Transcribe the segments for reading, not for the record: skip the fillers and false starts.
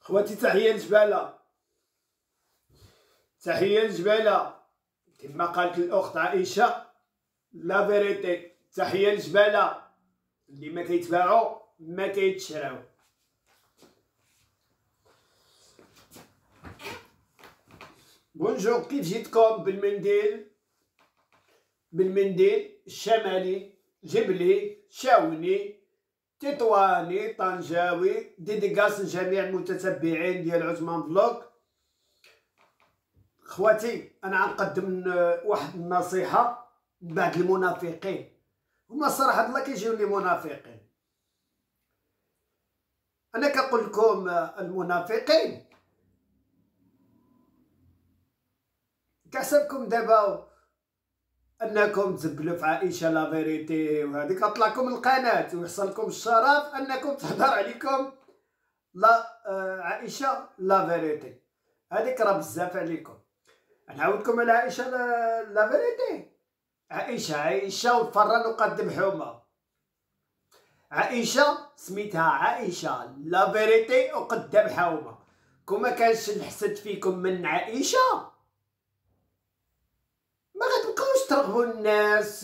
خواتي تحية لجبالة، تحية لجبالة كما قالت الأخت عائشة لا فيريتي. تحية لجبالة اللي ما كيتباعو ما كيتشراو. بونجور، كيف جيتكم بالمنديل الشمالي جبلي شاوني تطواني طنجاوي. ديديكاس لجميع المتتبعين ديال عثمان فلوق. خواتي انا غنقدم واحد النصيحه لبعض المنافقين، هما الصراحه الله كيجيوني منافقين. انا كنقول لكم المنافقين كحسبكم دابا انكم تزبلوا في عائشه لا فيريتي وهذيك كطلعكم القناه ويحصل لكم الشرف انكم تهضر عليكم لا عائشه لا فيريتي. هذيك راه بزاف عليكم. نعاودكم على عائشه لا فيريتي. عائشه وفران وقدم حومه. عائشه سميتها عائشه لا فيريتي وقدام حومه. كون كانش الحسد فيكم من عائشه ما غتبقاوش ترغبوا الناس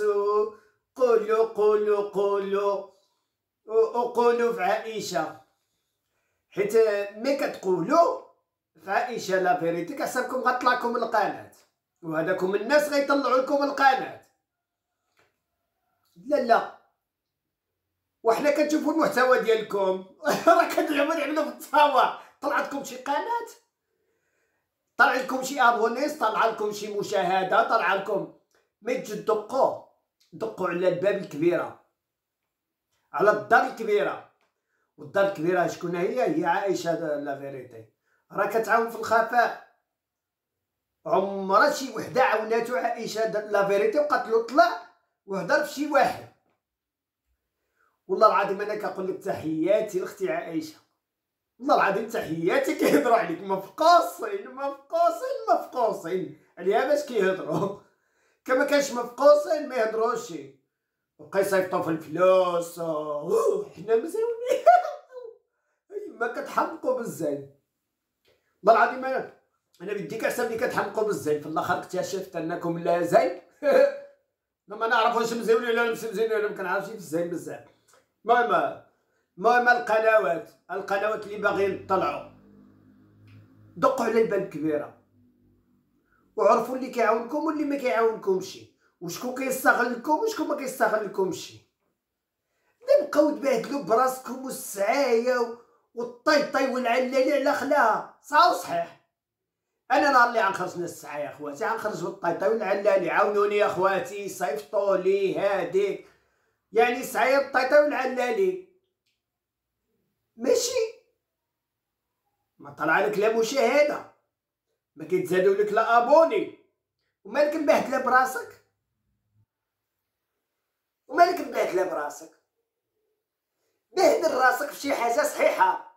وقولوا وقولوا في عائشه، حيت ملي كتقولوا في عائشه لا فيريتي كحسابكم غطلعكم القناه وهذاكم الناس غيطلعوا لكم القناه. لا وحنا كنشوفوا المحتوى ديالكم راه كتعملوا في التصاور. طلعتكم شي قناه، طلع لكم شي ابونيس، طلع لكم شي مشاهده، طلع لكم ما تجي دقوا على الباب الكبيره، على الدار الكبيره. والدار الكبيره شكون هي عائشه لا فيريتي. راه كتعاون في الخفاء. عمرها شي وحده عاوناتو عائشه لا فيريتي وقتلو طلع وهضر في شي واحد. والله العظيم انا كنقول لك تحياتي لاختي عائشه، والله العظيم تحياتي. كيهضروا عليك مفقوصين عليها باش كيهضروا. كما كانش مفقوصين ما يهضروش، وبقى يصيفطوا في الفلوس. حنا مزيونين ما كتحمقوا بزاف. والله العظيم انا بديك احسن ملي كتحمقوا بزاف في الاخر اكتشفت انكم لا زين ما نعرف واش مزيونين ولا مش مزيونين، ولا ما كنعرفش في الزين بزاف. المهم القنوات اللي باغيين يطلعوا دقوا على الباب الكبيره وعرفوا اللي كيعاونكم واللي ما كيعاونكمش، وشكون كيستغلكم وشكون ما كيستغلكمش. نبقاو تبهدلوا براسكم والسعايه والطيطي والعلالي على خلاها صحيح. انا نهار اللي غنخرج للسعايه اخواتي غنخرج بالطيطي والعلالي. عاونوني يا اخواتي، صيفطوا لي هاديك يعني السعايه بالطيطي والعلالي ماشي ما طلع لك لا مشاهده، ما كيتزادوا لك لا ابوني. ومالك مبهدله براسك، بهدل راسك في شي حاجه صحيحه.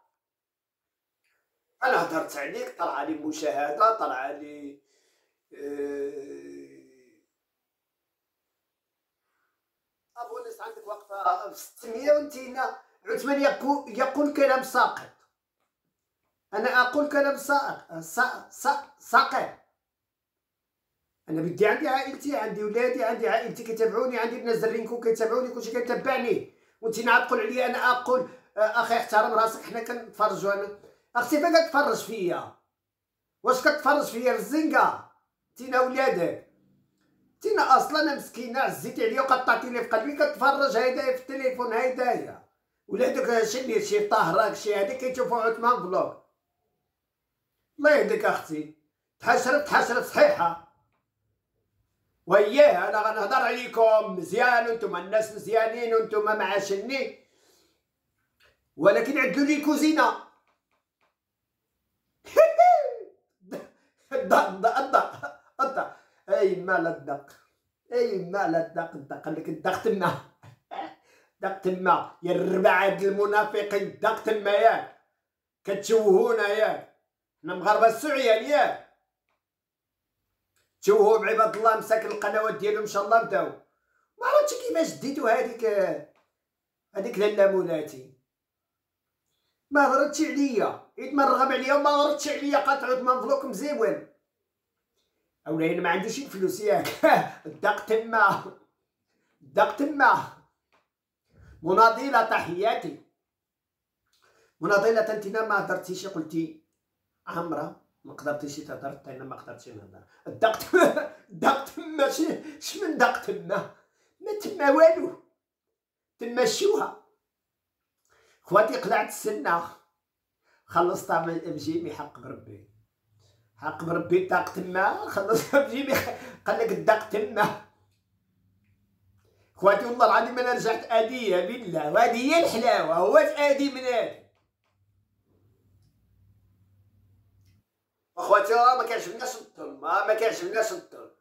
انا هضرت عليك طلع لي مشاهده، طلع لي ابونيس عندك واقفه في 600 وانت هنا. عثمان يقول كلام ساقط. انا اقول كلام ساقط. انا بدي عندي عائلتي، عندي ولادي، عندي عائلتي كيتابعوني، عندي بنات زرينكم كيتابعوني، كلشي كيتبعني. وانت نعاد تقول عليا انا اقول اخي احترم راسك. حنا كنتفرجوا. انا اختي فين كتفرج فيا؟ واش كتفرج فيا في الزنقه؟ تينا ولادك تينا اصلا مسكينه عزيتي عليا وقطعتيني في قلبي. كتفرج هيدايا في التليفون، هيدايا ولادك شي طاهراك شي هادي كيشوفوا عثمان فلوق. الله يهديك اختي، تحشرت صحيحه. وياه انا غنهضر عليكم مزيان وانتم الناس مزيانين وانتم معاشني، ولكن عدلوا لي كوزينه. الدق اي مال الدق، قال لك الدق تما دق تما يا الربعه د المنافقين. الدق تما ياك كتشوهونا ياك. حنا مغاربه السعيان ياك تشوهوا بعباد الله مساكن القنوات ديالهم ان شاء الله بداو. ما عرفتش كيفاش ديتو هذيك لاله مولاتي. ما هضرتش عليا، عيد ما نرغب عليا وما هضرتش عليا، قالت عود ما نفلوك مزيون. اولا انا ما عنديش الفلوس ياك. الدق تما، الدق تما. مناضلة تحياتي. مناضلة انتنا ما هضرتيش، قلتي عمرة ما قدرتيش تهضر، انا ما قدرتش نهضر. الدق تما، الدق تما. شمن دق تما؟ ما تما والو، تما شوها. خواتي قلعت السنة، خلصتها من بجيبي، حق بربي، حق بربي. الدق تما خلصتها بجيبي، قالك الدق تما. خواتي والله العظيم انا رجعت اديه بالله، وهذه هي الحلاوه، هو ادي من هذا. اخواتي راه ما كيعجبناش الظلم، ما كيعجبناش الظلم.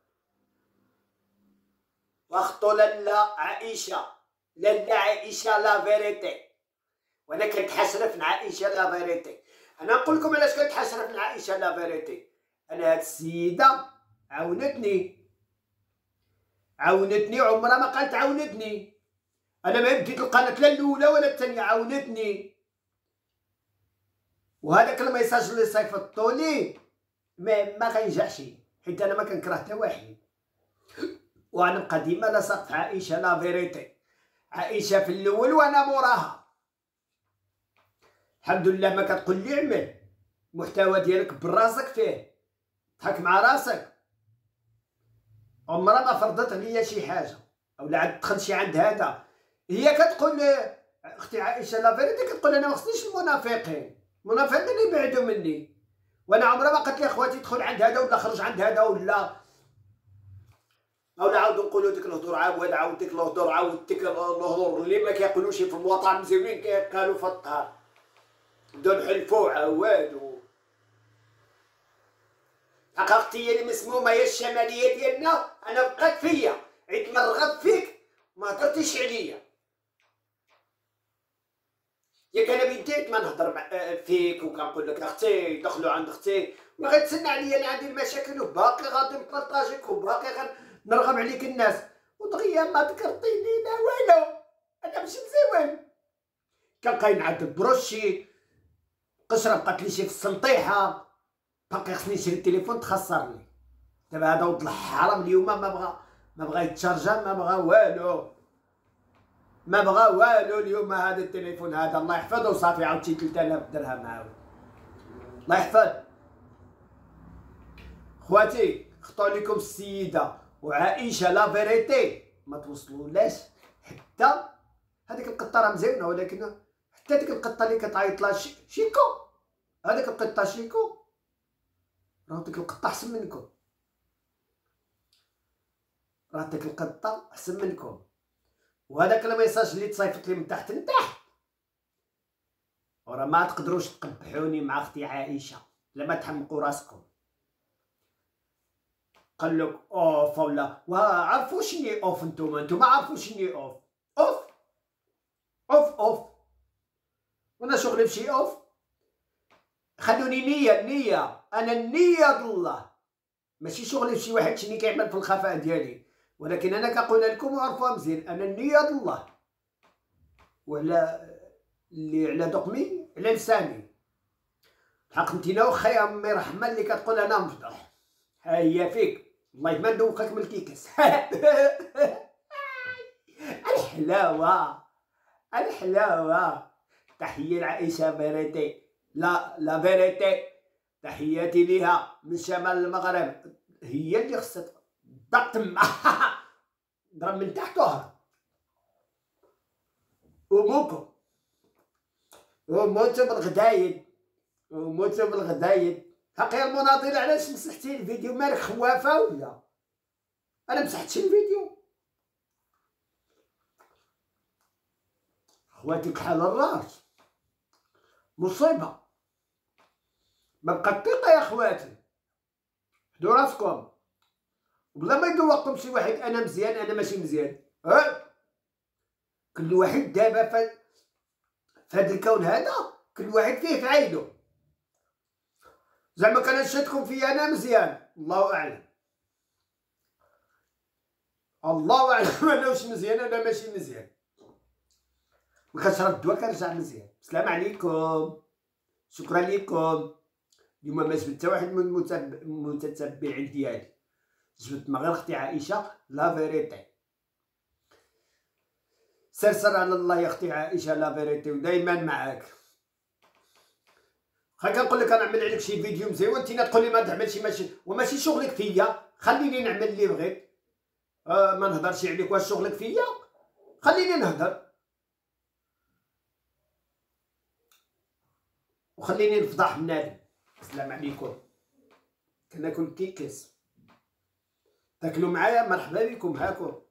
واختو لالا عائشه، لالا عائشه لا فيريتي، وانا كنتحسرف من عائشه لا فيريتي. انا نقول لكم علاش كنتحسرف من عائشه لا فيريتي. انا هاد السيده عاونتني، عاونتني، عمرها ما قالت عاونتني. انا ما بديت القناه لا الاولى ولا الثانيه، عاونتني. وهذاك الميساج اللي صيفطتو لي ما غينجحش، حيت انا ما كنكره حتى واحد، وغنبقى ديما لاصق في عائشه لا فيريتي. عائشه في الاول وانا موراها. الحمد لله ما كتقول لي عمل، المحتوى ديالك براسك فيه، ضحك مع راسك. عمرها ما فرضت عليا شي حاجه، اولا عاد دخلت شي عند هذا. هي كتقول اختي عائشه لا فيريتي، كتقول انا ما خصنيش المنافقين، المنافقين اللي يبعدوا مني. وانا عمرها ما قلت لي اخواتي دخل عند هذا ولا خرج عند هذا، ولا عاودوا نقولوا ديك الهضور، عاود ديك الهضور، عاود ديك الهضور اللي ما كيقولوش في الوطن مزيونين، كيقالوا في الطهر، بدون حلفوا عوادو. حقيقتي هي المسمومه، هي الشماليه ديالنا. انا بقات فيا، عيد ما رغب فيك ما هضرتيش عليا. ياك انا بديت ما نهضر فيك وكنقول لك اختي دخلوا عند اختي، ما غتسنى عليا. انا عندي المشاكل وباقي غادي نبارطاجيك، وباقي غنرغب عليك الناس، ودغيا ما ذكرتيني لا والو. انا ماشي مزيون، كنبقى نعذب بروشي، قشره بقات لي شي في السنطيحه، باقي خصني نشري التليفون تخسرني. دابا هذا ولد الحرام اليوم ما بغا يتشارجا، ما بغا والو، ما بغا والو اليوم. هذا التليفون هذا الله يحفظه صافي، عاود شي 3000 درهم عاود، الله يحفظ. خواتي خطو لكم السيده وعائشه لا فيريتي، ما توصلولاش حتى هذيك القطه راه مزيونه، ولكن حتى ديك القطه اللي كتعيط لها شيكو، هذيك القطه شيكو، راه ديك القطه احسن منكم، راه ديك القطه احسن منكم. وهذاك الميساج اللي تصيفط لي من تحت لتحت، وراه ما تقدروش تقبحوني مع اختي عائشه، لما تحمقوا راسكم. قال لك اوف ولا عرفوا شني اوف، انتوما عرفوا شني اوف. اوف اوف اوف، وانا شغلي بشي اوف. خلوني نية، انا النية الله، ماشي شغلي بشي واحد شني كيعمل في الخفاء ديالي، ولكن انا كنقول لكم وعرفوها مزيان، انا النية الله، وعلى اللي على دقمي على لساني. الحق نتينا واخا يا امي رحمه اللي كتقول انا مفضح، ها هي فيك، والله ما ندوقك من الكيكاس. الحلاوه، الحلاوه. تحيه لعائشه فيريتي، لا فيريتي، تحياتي ليها من شمال المغرب. هي اللي خصها ضغط تما. ضرب من تحت وهرب. وموكم وموتو بالغدايد، وموتو بالغدايد. حقيقة المناضلة علاش مسحتي الفيديو؟ مالك خوافة ولا؟ أنا مسحتش الفيديو. خواتي بحال الراس، مصيبة، ما بقات ثقة يا خواتي. حدو راسكم، وبلا ما يدوقكم شي واحد أنا مزيان أنا ماشي مزيان. كل واحد دابا في هاد الكون هذا، كل واحد فيه في عينو. زعما كنشهدكم فيا انا مزيان، الله اعلم، الله اعلم. انا واش مزيان انا ماشي مزيان. كنشرب الدواء كنرجع مزيان. السلام عليكم، شكرا لكم. اليوم ما جبت حتى واحد من المتتبعين ديالي، جبت ما غير اختي عائشه لا فيريتي. سير على الله يا اختي عائشه لا فيريتي، ودائما معاك. خا كنقول لك نعمل عليك شي فيديو مزيان وانت تقول لي ما تعملش، ماشي شغلك فيا، خليني نعمل اللي بغيت. ما نهضرش عليك، واش شغلك فيا؟ خليني نهضر وخليني نفضح بنادم. السلام عليكم. كناكل كيكس، تاكلوا معايا؟ مرحبا بكم، هاكم.